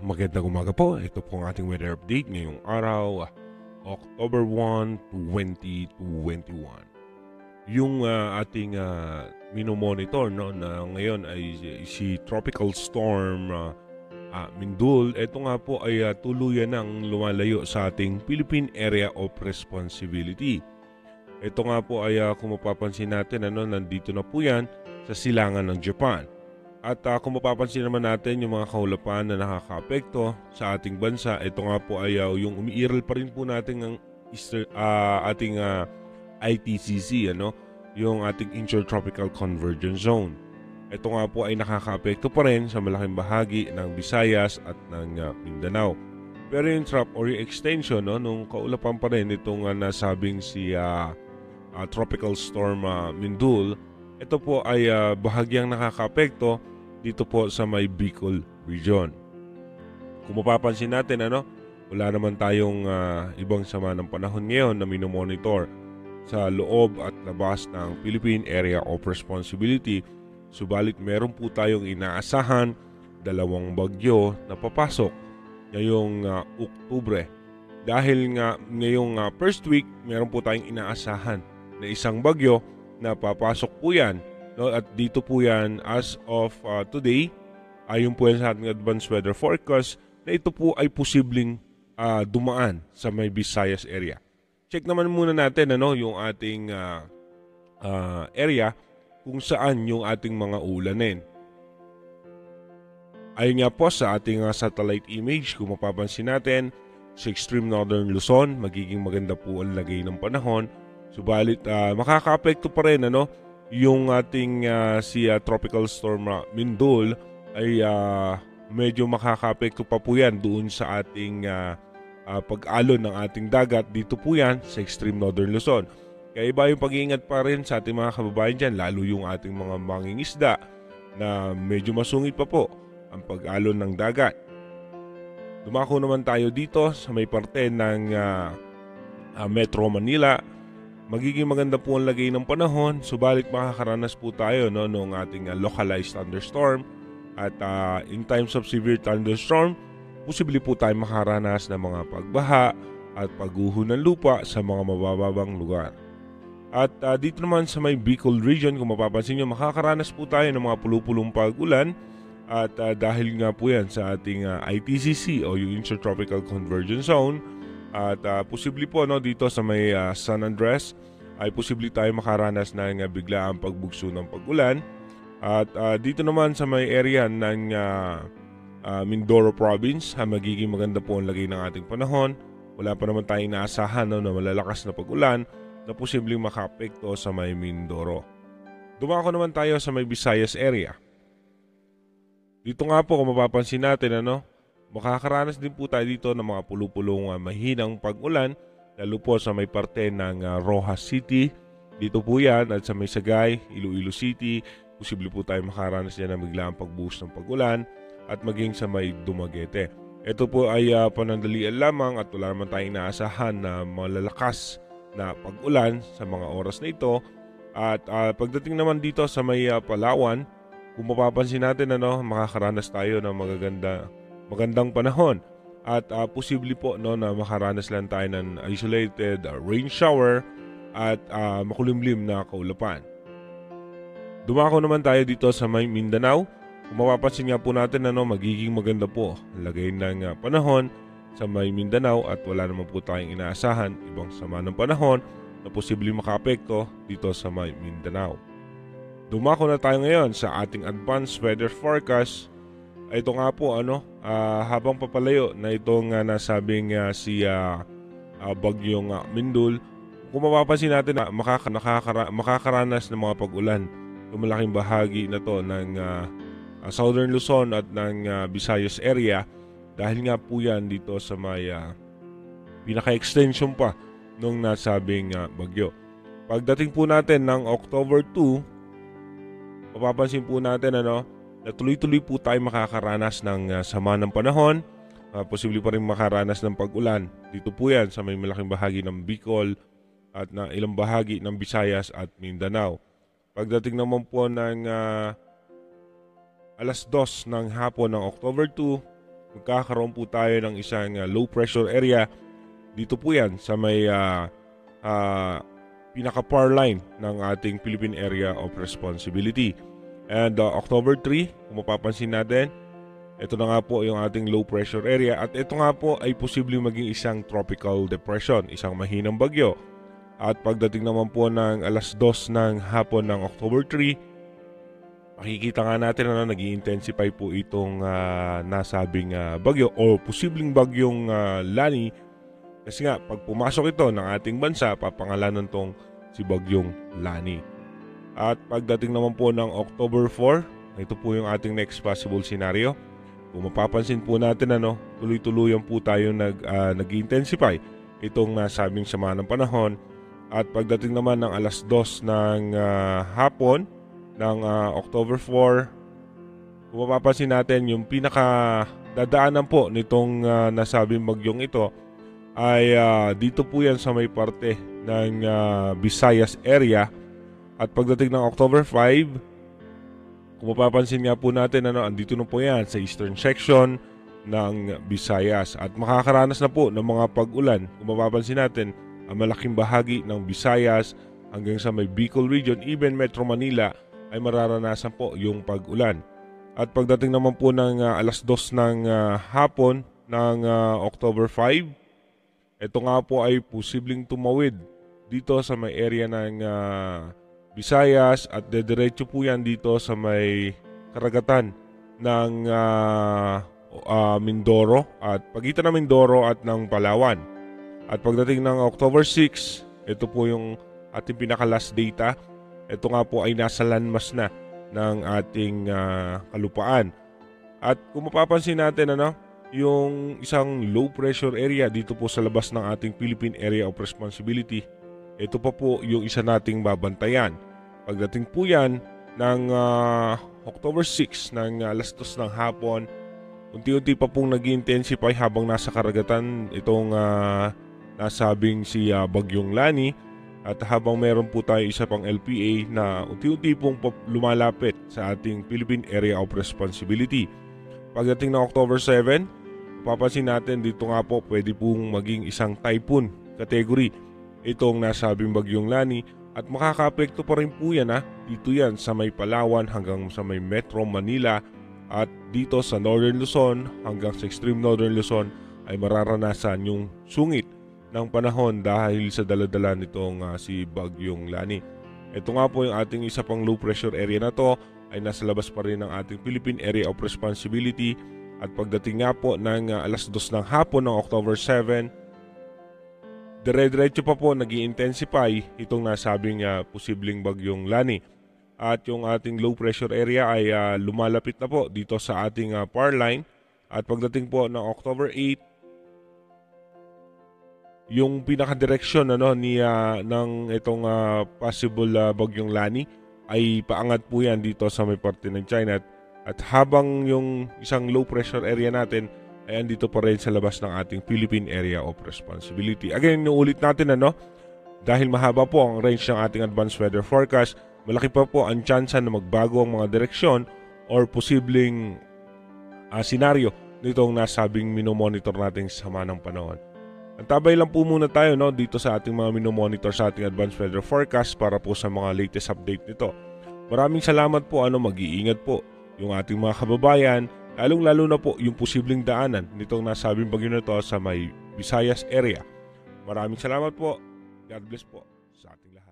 magandang umaga po. Ito po ang ating weather update ngayong araw, October 1, 2021. Yung ating minomonitor na ngayon ay si Tropical Storm MINDULLE. Ito nga po ay tuluyan ng lumalayo sa ating Philippine Area of Responsibility. Ito nga po ay kung mapapansin natin, nandito na po yan sa silangan ng Japan. At kung mapapansin naman natin yung mga kaulapan na nakakaapekto sa ating bansa, ito nga po ay yung umiiral pa rin po natin ang ating ITCC, yung ating Intertropical Convergence Zone. Ito nga po ay nakakaapekto pa rin sa malaking bahagi ng Visayas at ng Mindanao. Pero yung trough or yung extension nung kaulapan pa rin itong nasabing si Tropical Storm MINDULLE, ito po ay bahagyang nakakaapekto dito po sa may Bicol region. Kung mapapansin natin, wala naman tayong ibang sama ng panahon ngayon na minomonitor sa loob at labas ng Philippine Area of Responsibility. Subalit meron po tayong inaasahan dalawang bagyo na papasok ngayong Oktubre. Dahil nga ngayong first week, meron po tayong inaasahan na isang bagyo na papasok po yan. At dito po yan as of today, ayon po yan sa ating advanced weather forecast, na ito po ay posibleng dumaan sa may Visayas area. Check naman muna natin yung ating area kung saan yung ating mga ulanin. Ayon nga po sa ating satellite image, kung mapapansin natin, sa extreme Northern Luzon, magiging maganda po ang lagay ng panahon. Subalit makakaapekto pa rin yung ating si Tropical Storm MINDULLE ay medyo makakaapekto pa po yan doon sa ating pag-alon ng ating dagat. Dito po yan sa extreme Northern Luzon. Kaya iba yung pag-iingat pa rin sa ating mga kababayan dyan, lalo yung ating mga mangingisda na medyo masungit pa po ang pag-alon ng dagat. Dumako naman tayo dito sa may parte ng Metro Manila. Magiging maganda po ang lagay ng panahon, subalit makakaranas po tayo ng ating localized thunderstorm. At in times of severe thunderstorm, posible po tayo makaranas ng mga pagbaha at pagguho ng lupa sa mga mabababang lugar. At dito naman sa may Bicol region, kung mapapansin nyo, makakaranas po tayo ng mga pulupulong pag-ulan. At dahil nga po yan sa ating ITCC o yung Intertropical Convergence Zone, at posible po dito sa may San Andres ay posible tayo makaranas ng biglaang pagbugso ng pag-ulan. At dito naman sa may area ng Mindoro Province, magiging maganda po ang lagay ng ating panahon. Wala pa naman tayong inaasahan na malalakas na pag-ulan na posibleng makaapekto sa may Mindoro. Dumako naman tayo sa may Visayas area. Dito nga po kung mapapansin natin, makakaranas din po tayo dito ng mga pulupulong mahinang pag-ulan, lalo po sa may parte ng Rojas City. Dito po yan at sa may Sagay, Iloilo City, posible po tayo makaranas yan ng biglaang pagbuhos ng pag-ulan at maging sa may Dumaguete. Ito po ay panandalian lamang at wala naman tayong inaasahan na malalakas na pag-ulan sa mga oras na ito. At pagdating naman dito sa may Palawan, kung mapapansin natin, makakaranas tayo ng magandang panahon at posible po na makaranas lang tayo ng isolated rain shower at makulimlim na kaulapan. Dumako naman tayo dito sa may Mindanao. Kung mapapansin nga po natin, magiging maganda po ang lagay ng panahon sa may Mindanao at wala naman po tayong inaasahan ibang sama ng panahon na posibleng makaapekto dito sa may Mindanao. Dumako na tayo ngayon sa ating advanced weather forecast. Ito nga po habang papalayo na itong nasabing si Bagyong MINDULLE, kung mapapansin natin na makakaranas ng mga pag-ulan yung malaking bahagi na to ng Southern Luzon at ng Visayas area dahil nga po yan dito sa may pinaka-extension pa nung nasabing bagyo. Pagdating po natin ng October 2, mapapansin po natin na tuloy-tuloy po tayo makakaranas ng sama ng panahon. Posible pa rin makaranas ng pag-ulan. Dito po yan sa may malaking bahagi ng Bicol at na ilang bahagi ng Visayas at Mindanao. Pagdating naman po ng alas 2 ng hapon ng October 2, magkakaroon po tayo ng isang low pressure area. Dito po yan sa may pinaka-power line ng ating Philippine Area of Responsibility. And October 3, kung mapapansin natin, ito na nga po yung ating low pressure area at ito nga po ay posibleng maging isang tropical depression, isang mahinang bagyo. At pagdating naman po ng alas 2 ng hapon ng October 3, makikita nga natin na nag-i-intensify po itong nasabing bagyo o posibleng bagyong Lani. Kasi nga, pag pumasok ito ng ating bansa, papangalanan tong si Bagyong Lani. At pagdating naman po ng October 4, ito po yung ating next possible scenario. Kung mapapansin po natin, tuloy-tuluyan po tayo nag-intensify itong nasabing sama ng panahon. At pagdating naman ng alas 2 ng hapon ng October 4, kung mapapansin natin, yung pinaka-dadaanan po nitong nasabing bagyong ito ay dito po yan sa may parte ng Visayas area. At pagdating ng October 5, kung mapapansin nga po natin, andito na po yan sa eastern section ng Visayas. At makakaranas na po ng mga pag-ulan. Kung mapapansin natin, ang malaking bahagi ng Visayas hanggang sa may Bicol region, even Metro Manila, ay mararanasan po yung pag-ulan. At pagdating naman po ng alas 2 ng hapon ng October 5, ito nga po ay posibleng tumawid dito sa may area ng Visayas at dediretso po yan dito sa may karagatan ng Mindoro at pagitan ng Mindoro at ng Palawan. At pagdating ng October 6, ito po yung ating pinaka-last data. Ito nga po ay nasa landmass na ng ating kalupaan. At kung mapapansin natin, yung isang low pressure area dito po sa labas ng ating Philippine Area of Responsibility, ito pa po yung isa nating babantayan. Pagdating po yan ng October 6 ng alas 2 ng hapon, unti-unti pa pong nag-intensify habang nasa karagatan itong nasabing si Bagyong Lani. At habang meron po tayo isa pang LPA na unti-unti pong lumalapit sa ating Philippine Area of Responsibility. Pagdating ng October 7, papansin natin dito nga po pwede pong maging isang typhoon category itong nasabing Bagyong Lani at makaka-apekto pa rin po yan dito yan sa may Palawan hanggang sa may Metro Manila at dito sa Northern Luzon hanggang sa extreme Northern Luzon ay mararanasan yung sungit ng panahon dahil sa daladala nitong si Bagyong Lani. Ito nga po yung ating isa pang low pressure area na to ay nasa labas pa rin ng ating Philippine Area of Responsibility at pagdating nga po ng alas 2 ng hapon ng October 7, dire-diretso pa po nag-i-intensify itong nasabing posibleng Bagyong Lani. At yung ating low pressure area ay lumalapit na po dito sa ating power line at pagdating po ng October 8, yung pinaka-direksyon ng itong possible Bagyong Lani ay paangat po yan dito sa may parte ng China at habang yung isang low pressure area natin ay andito pa rin sa labas ng ating Philippine Area of Responsibility. Again, inuulit natin dahil mahaba po ang range ng ating advanced weather forecast, malaki pa po ang tsansa na magbago ang mga direksyon or posibleng senaryo nitong nasabing minomonitor nating sama ng panahon. Antabay lang po muna tayo dito sa ating mga minomonitor sa ating advanced weather forecast para po sa mga latest update nito. Maraming salamat po, mag-iingat po yung ating mga kababayan, lalong-lalo na po yung posibleng daanan nitong nasabing bagyo na to sa may Visayas area. Maraming salamat po. God bless po sa ating lahat.